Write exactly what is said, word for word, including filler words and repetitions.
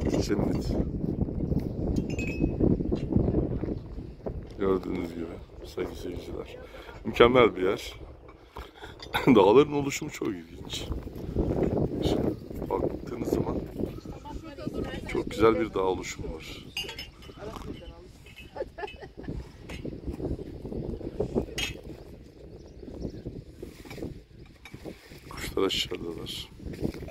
Cennet. Gördüğünüz gibi sayın seyirciler. Mükemmel bir yer. Dağların oluşumu çok ilginç. Baktığınız zaman çok güzel bir dağ oluşumu var. Kuşlar aşağıdalar.